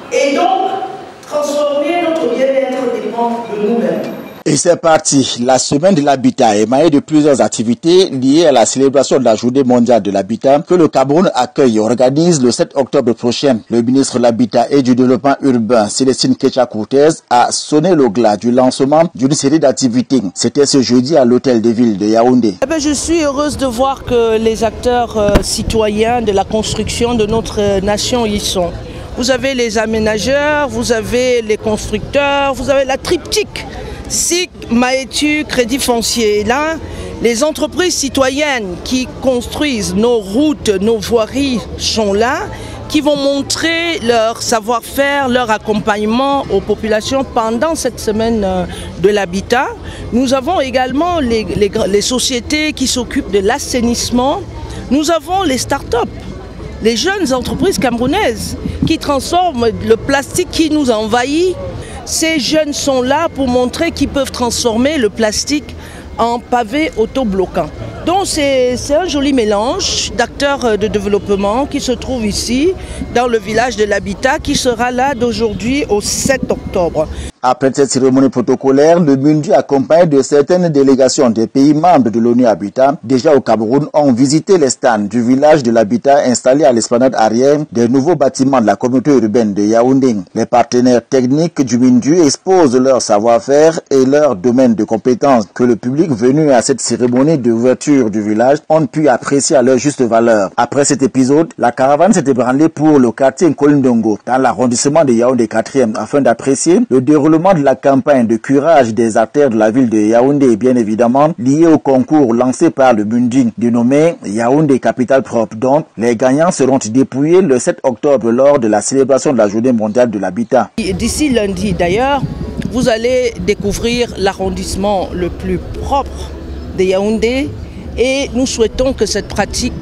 Et donc, transformer notre bien-être dépend de nous-mêmes. Et c'est parti. La semaine de l'habitat est émaillée de plusieurs activités liées à la célébration de la journée mondiale de l'habitat que le Cameroun accueille et organise le 7 octobre prochain. Le ministre de l'Habitat et du Développement urbain, Célestine Ketcha-Courtez, a sonné le glas du lancement d'une série d'activités. C'était ce jeudi à l'hôtel de ville de Yaoundé. Je suis heureuse de voir que les acteurs citoyens de la construction de notre nation y sont. Vous avez les aménageurs, vous avez les constructeurs, vous avez la triptyque. SIC, Maétu, Crédit Foncier. Là, les entreprises citoyennes qui construisent nos routes, nos voiries sont là, qui vont montrer leur savoir-faire, leur accompagnement aux populations pendant cette semaine de l'habitat. Nous avons également les sociétés qui s'occupent de l'assainissement. Nous avons les start-up, les jeunes entreprises camerounaises qui transforment le plastique qui nous envahit. Ces jeunes sont là pour montrer qu'ils peuvent transformer le plastique en pavé autobloquant. Donc c'est un joli mélange d'acteurs de développement qui se trouvent ici dans le village de l'habitat qui sera là d'aujourd'hui au 7 octobre. Après cette cérémonie protocolaire, le MINDU accompagné de certaines délégations des pays membres de l'ONU Habitat, déjà au Cameroun, ont visité les stands du village de l'habitat installé à l'esplanade arrière des nouveaux bâtiments de la communauté urbaine de Yaoundé. Les partenaires techniques du MINDU exposent leur savoir-faire et leur domaine de compétences que le public venu à cette cérémonie d'ouverture du village ont pu apprécier à leur juste valeur. Après cet épisode, la caravane s'est ébranlée pour le quartier Nkolindongo dans l'arrondissement de Yaoundé 4e afin d'apprécier le déroulement de la campagne de curage des artères de la ville de Yaoundé est bien évidemment lié au concours lancé par le MINDU dénommé Yaoundé Capitale Propre. Donc, les gagnants seront dépouillés le 7 octobre lors de la célébration de la journée mondiale de l'habitat. D'ici lundi d'ailleurs, vous allez découvrir l'arrondissement le plus propre de Yaoundé et nous souhaitons que cette pratique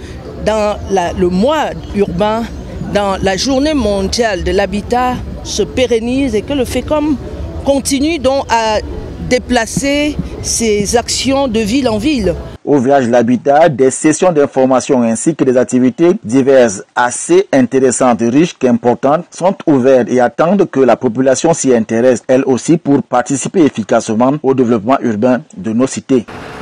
dans le mois urbain, dans la journée mondiale de l'habitat, se pérennise et que le FECOM continue donc à déplacer ses actions de ville en ville. Au village de l'habitat, des sessions d'information ainsi que des activités diverses assez intéressantes, riches qu'importantes sont ouvertes et attendent que la population s'y intéresse, elle aussi, pour participer efficacement au développement urbain de nos cités.